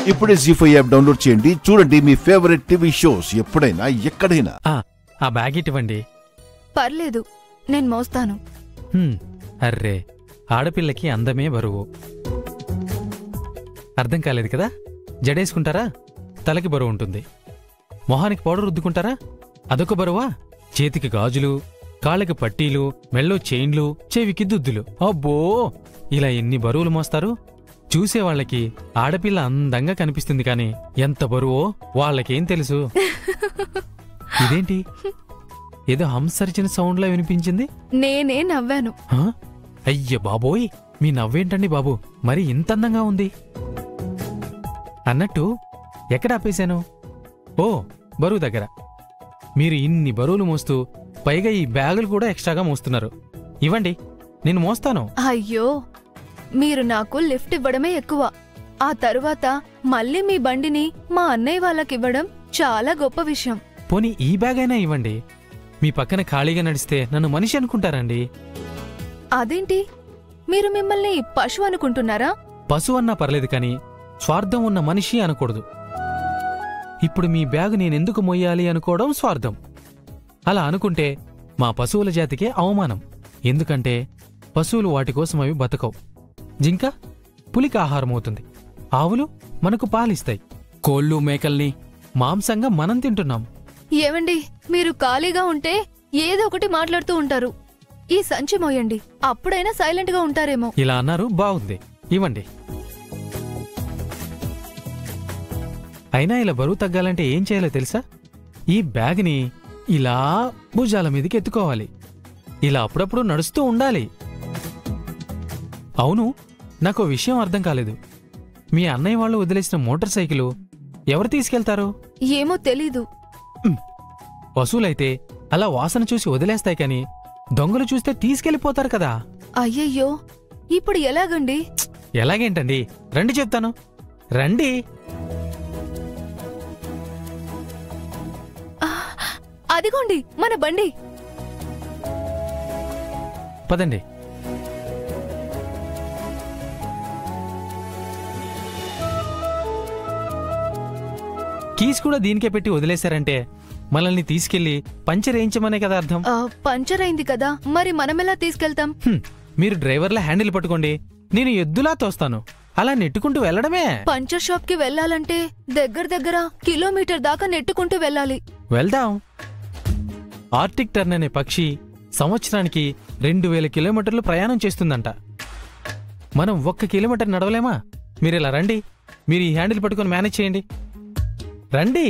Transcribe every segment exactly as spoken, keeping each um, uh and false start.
ఇప్పుడే G five app download చేయండి, చూడండి మీ ఫేవరెట్ టీవీ షోస్ ఎప్పుడైనా ఎక్కడైనా. ఆ బ్యాగ్ ఇవ్వండి. పర్లేదు, నేను మోస్తాను. అర్రే, ఆడపిల్లకి అందమే బరువు. అర్థం కాలేదు కదా? జడేసుకుంటారా? తలకి బరువు ఉంటుంది. మొహానికి పౌడర్ రుద్దుకుంటారా? అదొక బరువా? చేతికి గాజులు, కాళ్ళకి పట్టీలు, మెళ్ళో చైన్లు, చెవికి దుద్దులు. అబ్బో, ఇలా ఎన్ని బరువులు మోస్తారు? చూసేవాళ్లకి ఆడపిల్ల అందంగా కనిపిస్తుంది కాని ఎంత బరువో వాళ్ళకేం తెలుసు. ఇదేంటి ఏదో హంసర్చిన సౌండ్లా వినిపించింది? నేనే నవ్వాను. అయ్య బాబోయ్, మీ నవ్వేంటండి బాబు, మరి ఇంత అందంగా ఉంది. అన్నట్టు ఎక్కడ ఆపేశాను? ఓ, బరువు దగ్గర. మీరు ఇన్ని బరువులు మోస్తూ పైగా ఈ బ్యాగులు కూడా ఎక్స్ట్రాగా మోస్తున్నారు. ఇవ్వండి, నేను మోస్తాను. అయ్యో, మీరు నాకు లిఫ్ట్ ఇవ్వడమే ఎక్కువ. ఆ తరువాత మళ్ళీ మీ బండిని మా అన్నయ్య వాళ్ళకివ్వడం చాలా గొప్ప విషయం. పోనీ ఈ బ్యాగ్ అయినా ఇవ్వండి. మీ పక్కన ఖాళీగా నడిస్తే నన్ను మనిషి అనుకుంటారండి. అదేంటి, మీరు మిమ్మల్ని పశువు అనుకుంటున్నారా? పశువు అన్నా పర్లేదు కాని స్వార్థం ఉన్న మనిషి అనకూడదు. ఇప్పుడు మీ బ్యాగు నేనెందుకు మొయ్యాలి అనుకోవడం స్వార్థం. అలా అనుకుంటే మా పశువుల జాతికే అవమానం. ఎందుకంటే పశువులు వాటికోసం అవి బతకవు. జింక పులికి ఆహారమవుతుంది, ఆవులు మనకు పాలిస్తాయి, కోళ్ళు మేకల్ని మాంసంగా మనం తింటున్నాం. ఏవండి, మీరు ఖాళీగా ఉంటే ఏదో ఒకటి మాట్లాడుతూ ఉంటారు. ఈ సంచి మోయండి, అప్పుడైనా సైలెంట్ గా ఉంటారేమో. ఇలా అన్నారు, బాగుంది, ఇవ్వండి. అయినా ఇలా బరువు తగ్గాలంటే ఏం చేయాలో తెలుసా? ఈ బ్యాగ్ని ఇలా భుజాల మీదకి ఎత్తుకోవాలి. ఇలా అప్పుడప్పుడు నడుస్తూ ఉండాలి. అవును, నాకు విషయం అర్థం కాలేదు. మీ అన్నయ్య వాళ్ళు వదిలేసిన మోటార్ సైకిలు ఎవరు తీసుకెళ్తారు? ఏమో తెలీదు. పశువులైతే అలా వాసన చూసి వదిలేస్తాయి కాని దొంగలు చూస్తే తీసుకెళ్లిపోతారు కదా. అయ్యయ్యో, ఇప్పుడు ఎలాగండి? ఎలాగేంటండి, రండి చెప్తాను, రండి. అదిగోండి మన బండి. పదండి. కీస్ కూడా దీనికే పెట్టి వదిలేశారంటే మనల్ని తీసుకెళ్లి పంచర్ వేయించమనే కదా అర్థం. పంచర్ అయింది కదా, మరి మనమెలా తీసుకెళ్తాం? మీరు డ్రైవర్ల హ్యాండిల్ పట్టుకోండి, నేను ఎద్దులా తోస్తాను. అలా నెట్టుకుంటూ వెళ్లడమే. పంచర్ షాప్ కి వెళ్లాలంటే దగ్గర దగ్గర కిలోమీటర్ దాకా నెట్టుకుంటూ వెళ్ళాలి. వెళ్దాం. ఆర్టిక్ టర్న్ అనే పక్షి సంవత్సరానికి రెండు వేల కిలోమీటర్లు ప్రయాణం చేస్తుందంట. మనం ఒక్క కిలోమీటర్ నడవలేమా? మీరిలా రండి, మీరు ఈ హ్యాండిల్ పట్టుకొని మేనేజ్ చేయండి. రండి.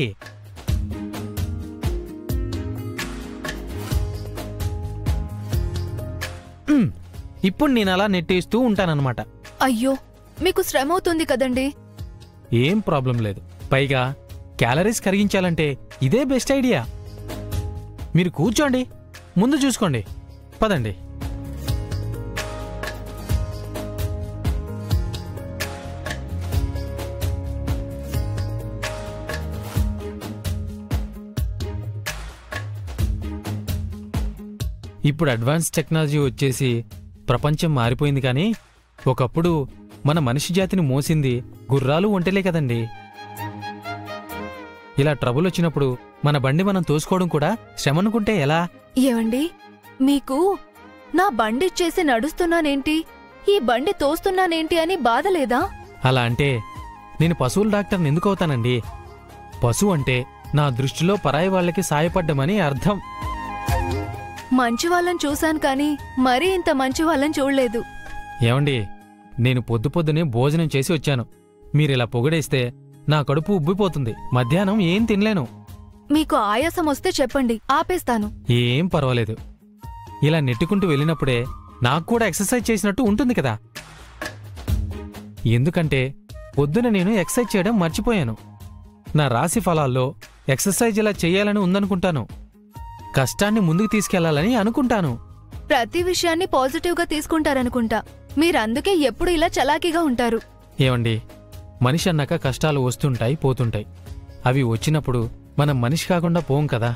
ఇప్పుడు నేను అలా నెట్టేస్తూ ఉంటానన్నమాట. అయ్యో, మీకు శ్రమ అవుతుంది కదండి. ఏం ప్రాబ్లం లేదు. పైగా క్యాలరీస్ కరిగించాలంటే ఇదే బెస్ట్ ఐడియా. మీరు కూర్చోండి, ముందు చూసుకోండి. పదండి. ఇప్పుడు అడ్వాన్స్ టెక్నాలజీ వచ్చేసి ప్రపంచం మారిపోయింది కానీ ఒకప్పుడు మన మనిషి జాతిని మోసింది గుర్రాలు ఒంటెలే కదండి. ఇలా ట్రబుల్ వచ్చినప్పుడు మన బండి మనం తోసుకోవడం కూడా శ్రమనుకుంటే ఎలా? ఏవండి, మీకు నా బండి చేసి నడుస్తున్నానేంటి, ఈ బండి తోస్తున్నానేంటి అని బాధలేదా? అలా అంటే నేను పశువుల డాక్టర్ని ఎందుకు అవుతానండి? పశువు అంటే నా దృష్టిలో పరాయి వాళ్లకి సాయపడ్డమని అర్థం. మంచి వాళ్ళని చూశాను కానీ మరీ ఇంత మంచి వాళ్ళని చూడలేదు. ఏమండి, నేను పొద్దు పొద్దునే భోజనం చేసి వచ్చాను. మీరిలా పొగడేస్తే నా కడుపు ఉబ్బిపోతుంది. మధ్యాహ్నం ఏం తినలేను. మీకు ఆయాసం వస్తే చెప్పండి, ఆపేస్తాను. ఏం పర్వాలేదు. ఇలా నెట్టుకుంటూ వెళ్ళినప్పుడే నాకు కూడా ఎక్సర్సైజ్ చేసినట్టు ఉంటుంది కదా. ఎందుకంటే పొద్దున నేను ఎక్సర్సైజ్ చేయడం మర్చిపోయాను. నా రాశి ఫలాల్లో ఎక్సర్సైజ్ ఇలా చెయ్యాలని ఉందనుకుంటాను. కష్టాన్ని ముందుకు తీసుకెళ్లాలని అనుకుంటాను. ప్రతి విషయాన్ని పాజిటివ్ గా తీసుకుంటారనుకుంటా. మీరందుకే ఎప్పుడు ఇలా చలాకీగా ఉంటారు. ఏమండి, మనిషి అన్నాక కష్టాలు వస్తుంటాయి, పోతుంటాయి. అవి వచ్చినప్పుడు మనం మనిషి కాకుండా పోం కదా.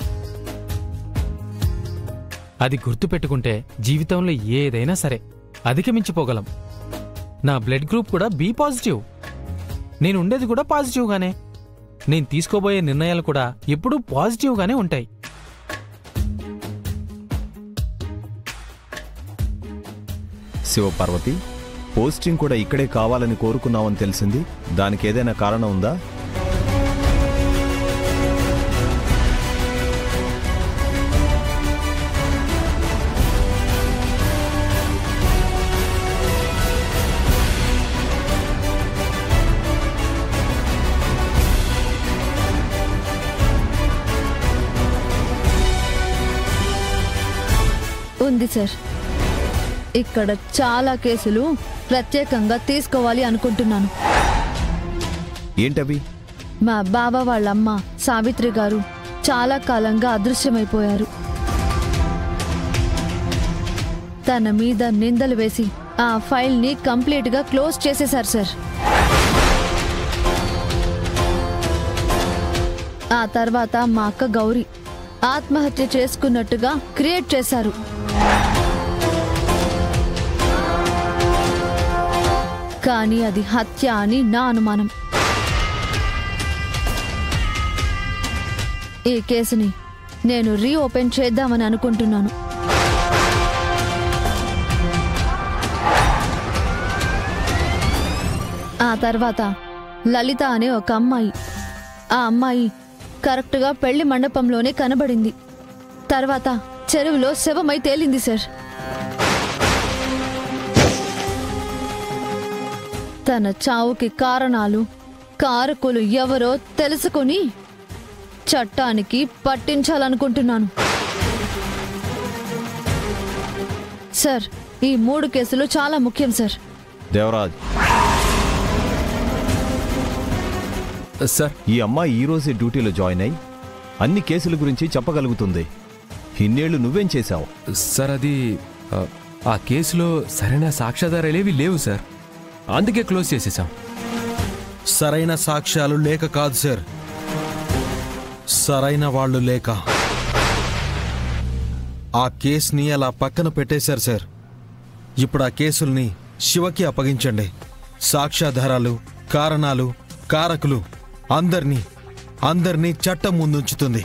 అది గుర్తుపెట్టుకుంటే జీవితంలో ఏదైనా సరే అధిగమించిపోగలం. నా బ్లడ్ గ్రూప్ కూడా బి పాజిటివ్. నేను ఉండేది కూడా పాజిటివ్గానే. నేను తీసుకోబోయే నిర్ణయాలు కూడా ఎప్పుడూ పాజిటివ్గానే ఉంటాయి. శివపార్వతి, పోస్టింగ్ కూడా ఇక్కడే కావాలని కోరుకున్నావని తెలిసింది. దానికి ఏదైనా కారణం ఉందా? ఉంది సార్. ఇక్కడ చాలా కేసులు ప్రత్యేకంగా తీసుకోవాలి అనుకుంటున్నాను. ఏంటవి? మా బావ వాళ్ళమ్మ సావిత్రి గారు చాలా కాలంగా అదృశ్యమైపోయారు. తన మీద నిందలు వేసి ఆ ఫైల్ని కంప్లీట్గా క్లోజ్ చేసేశారు సార్. ఆ తర్వాత మా అక్క గౌరీ ఆత్మహత్య చేసుకున్నట్టుగా క్రియేట్ చేశారు. కానీ అది హత్య అని నా అనుమానం. ఈ కేసుని నేను రీఓపెన్ చేద్దామని అనుకుంటున్నాను. ఆ తర్వాత లలిత అనే ఒక అమ్మాయి, ఆ అమ్మాయి కరెక్ట్గా పెళ్లి మండపంలోనే కనబడింది. తర్వాత చెరువులో శవమై తేలింది సార్. తన చావుకి కారణాలు, కారకులు ఎవరో తెలుసుకుని చట్టానికి పట్టించాలనుకుంటున్నాను సార్. ఈ మూడు కేసులు చాలా ముఖ్యం సార్. దేవరాజ్ సార్, ఈ అమ్మాయి ఈ రోజే డ్యూటీలో జాయిన్ అయి అన్ని కేసుల గురించి చెప్పగలుగుతుంది. ఇన్నేళ్లు నువ్వేం చేశావు? సార్ అది ఆ, ఆ కేసులో సరైన సాక్ష్యాధారాలేవి లేవు సార్. అందుకే క్లోజ్ చేసేసాం. సరైన సాక్ష్యాలు లేక కాదు సార్, సరైన వాళ్ళు లేక ఆ కేసుని అలా పక్కన పెట్టేశారు సార్. ఇప్పుడు ఆ కేసుల్ని శివకి అప్పగించండి. సాక్ష్యాధారాలు, కారణాలు, కారకులు అందర్నీ అందర్నీ చట్టం ముందుంచుతుంది.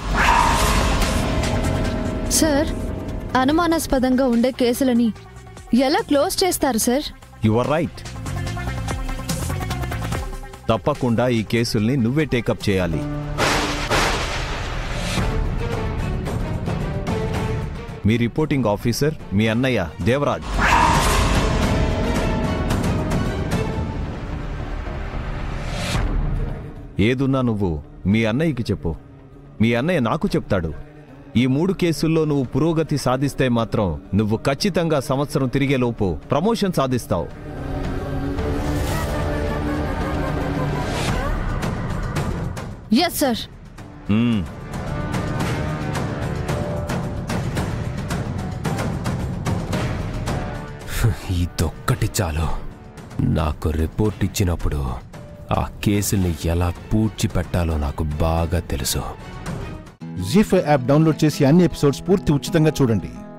సార్, అనుమానాస్పదంగా ఉండే కేసులని ఎలా క్లోజ్ చేస్తారు సార్? You are right. తప్పకుండా ఈ కేసుల్ని నువ్వే టేకప్ చేయాలి. మీ రిపోర్టింగ్ ఆఫీసర్ మీ అన్నయ్య దేవరాజ్. ఏదున్నా నువ్వు మీ అన్నయ్యకి చెప్పు. మీ అన్నయ్య నాకు చెప్తాడు. ఈ మూడు కేసుల్లో నువ్వు పురోగతి సాధిస్తే మాత్రం నువ్వు ఖచ్చితంగా సంవత్సరం తిరిగేలోపు ప్రమోషన్ సాధిస్తావు. Yes sir. ఇదొక్కటి చాలు. నాకు రిపోర్ట్ ఇచ్చినప్పుడు ఆ కేసుల్ని ఎలా పూడ్చిపెట్టాలో నాకు బాగా తెలుసు. జీ ఫైవ్ యాప్ డౌన్లోడ్ చేసి అన్ని ఎపిసోడ్స్ పూర్తి ఉచితంగా చూడండి.